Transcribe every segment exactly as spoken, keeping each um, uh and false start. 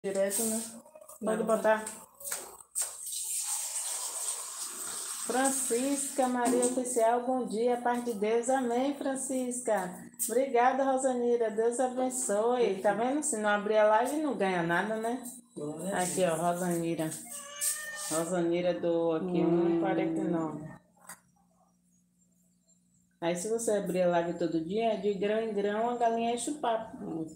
Direto, né? Pode botar. Francisca Maria Oficial, bom dia, paz de Deus, amém, Francisca. Obrigada, Rosanira, Deus abençoe. Tá vendo? Se não abrir a live, não ganha nada, né? Aqui, ó, Rosanira. Rosanira do aqui, um e quarenta e nove. Aí, se você abrir a live todo dia, de grão em grão, a galinha enche o papo.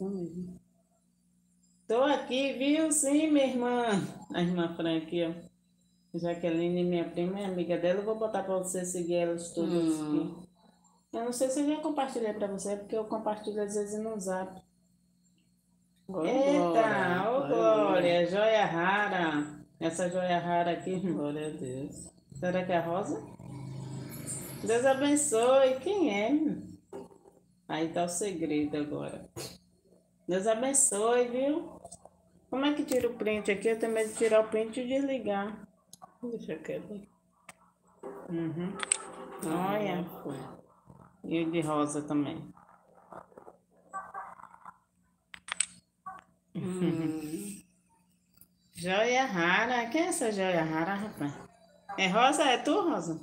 Tô aqui, viu? Sim, minha irmã. A irmã Fran aqui, ó. Jaqueline, minha prima, é amiga dela. Eu vou botar pra você seguir elas todas Hum. aqui. Eu não sei se eu já compartilhei pra você, porque eu compartilho às vezes no zap. Oi, Eita, ô Glória. Glória, joia rara. Essa joia rara aqui. Glória a Deus. Será que é a Rosa? Deus abençoe. Quem é? Aí tá o segredo agora. Deus abençoe, viu? Como é que tira o print aqui? Eu tenho medo de tirar o print e desligar. Deixa quieto. Uhum. Ah, Olha. já foi. E o de rosa também. Hum. Joia rara. Quem é essa joia rara, rapaz? É Rosa? É tu, Rosa?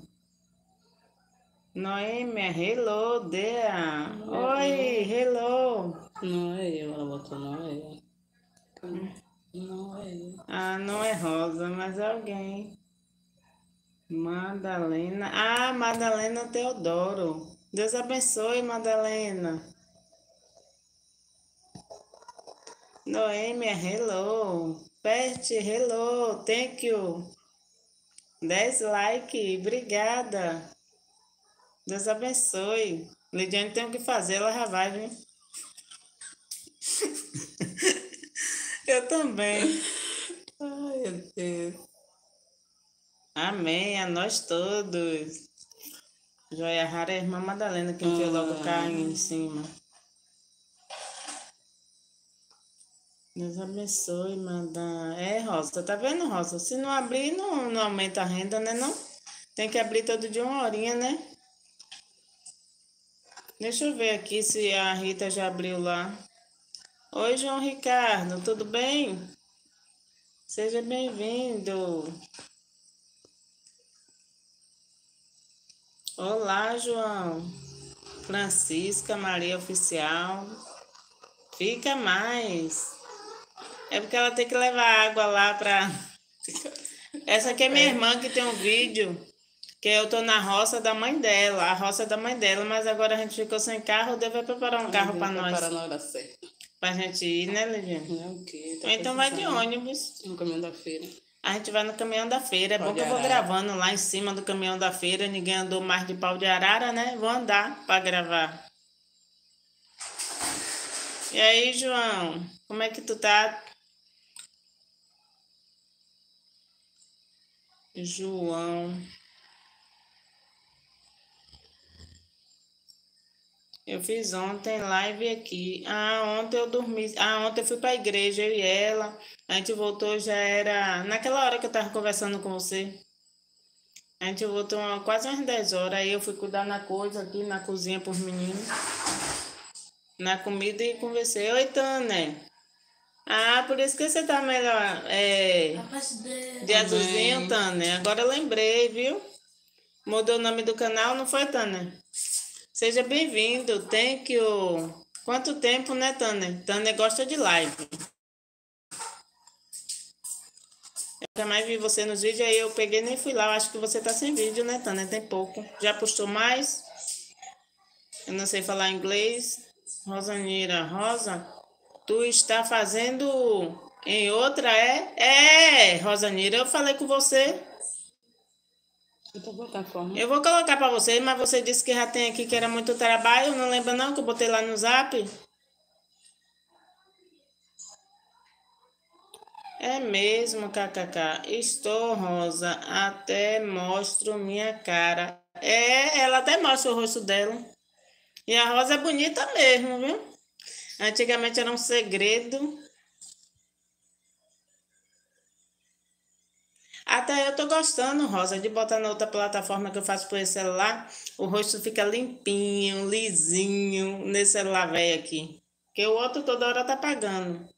Noêmia, hello, Dea. Oi, hello. Não é eu, ela botou não é eu. Não é eu. Ah, não é Rosa, mas é alguém. Madalena. Ah, Madalena Teodoro. Deus abençoe, Madalena. Noêmia, hello. Pet, hello. Thank you. dez like, obrigada. Deus abençoe. Lidiane tem o que fazer, ela já vai, viu? Eu também. Ai, meu Deus. Amém, a nós todos. Joia rara é a irmã Madalena que enfiou logo o carro em cima. Deus abençoe, Madalena. É, Rosa, tá vendo, Rosa? Se não abrir, não, não aumenta a renda, né, não? Tem que abrir todo dia uma horinha, né? Deixa eu ver aqui se a Rita já abriu lá. Oi, João Ricardo, tudo bem? Seja bem-vindo. Olá, João. Francisca Maria Oficial. Fica mais. É porque ela tem que levar água lá pra... Essa aqui é minha irmã que tem um vídeo que eu tô na roça da mãe dela, a roça da mãe dela, mas agora a gente ficou sem carro, deve preparar um carro pra nós. Para na hora certa. Pra gente ir, né, Lidiane? Não é o quê? Tá Ou então vai de precisando. ônibus. No caminho da feira. A gente vai no caminhão da feira. É bom Pau de que eu vou arara. gravando lá em cima do caminhão da feira. Ninguém andou mais de pau de arara, né? Vou andar pra gravar. E aí, João? Como é que tu tá? João. Eu fiz ontem live aqui. Ah, ontem eu dormi. Ah, ontem eu fui pra igreja, eu e ela. A gente voltou, já era naquela hora que eu tava conversando com você. A gente voltou uma- quase umas dez horas. Aí eu fui cuidar na coisa aqui na cozinha pros meninos. Na comida e conversei. Oi, Tânia. Ah, por isso que você tá melhor. É. De azulzinho, Tânia. Agora eu lembrei, viu? Mudou o nome do canal, não foi, Tânia? Seja bem-vindo. Thank you. Quanto tempo, né, Tânia? Tânia gosta de live. Eu nunca mais vi você nos vídeos, aí eu peguei e nem fui lá. Eu acho que você tá sem vídeo, né, Tânia? Tem pouco. Já postou mais? Eu não sei falar inglês. Rosanira, Rosa, tu está fazendo em outra, é? É, Rosanira, eu falei com você. Eu tô botando forma. Eu vou colocar pra você, mas você disse que já tem aqui que era muito trabalho. Não lembra não que eu botei lá no zap? É mesmo, kkk. Estou, Rosa. Até mostro minha cara. É, ela até mostra o rosto dela. E a Rosa é bonita mesmo, viu? Antigamente era um segredo. Até eu tô gostando, Rosa, de botar na outra plataforma que eu faço por esse celular. O rosto fica limpinho, lisinho, nesse celular velho aqui. Porque o outro toda hora tá apagando.